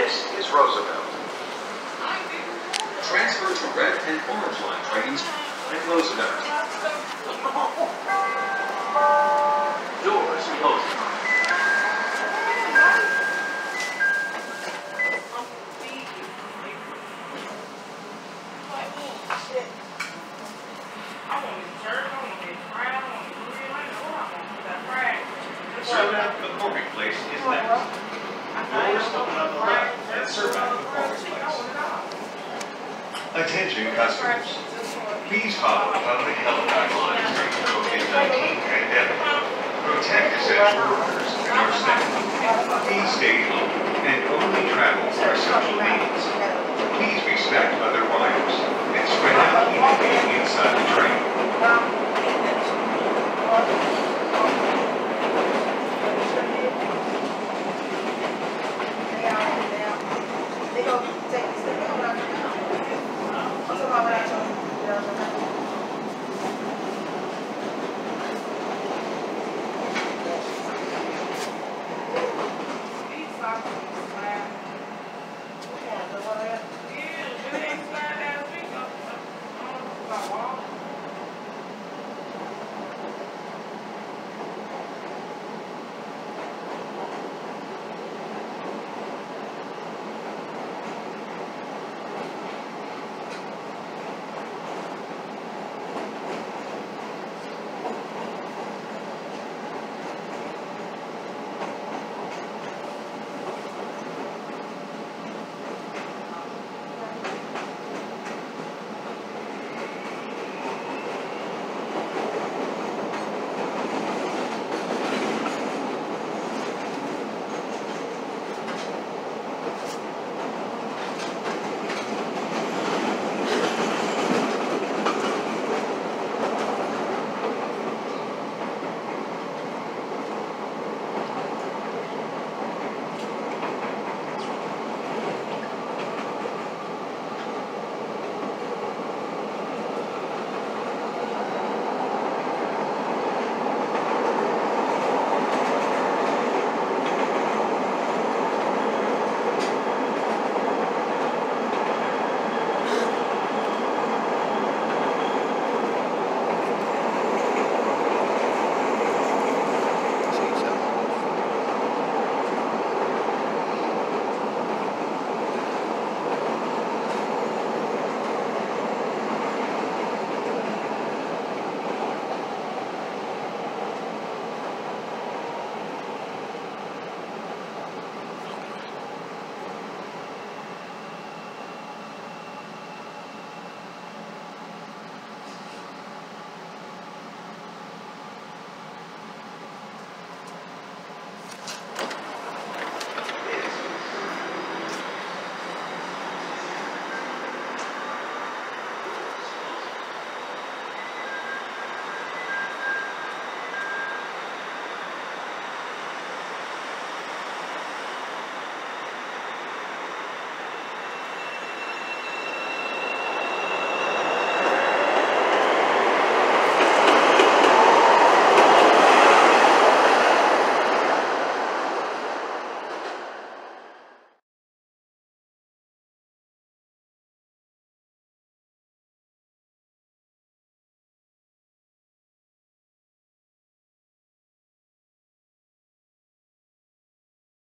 This is Roosevelt. Transfer to red and orange line trains at Roosevelt. Doors closing. Survey McCormick Place is next. Doors open on the left at Survey McCormick Place. Attention customers. Please follow public health guidelines during the COVID-19 pandemic. Protect essential workers and our staff. Please stay home and only travel for essential needs. Please respect other riders and spread out evenly inside the train.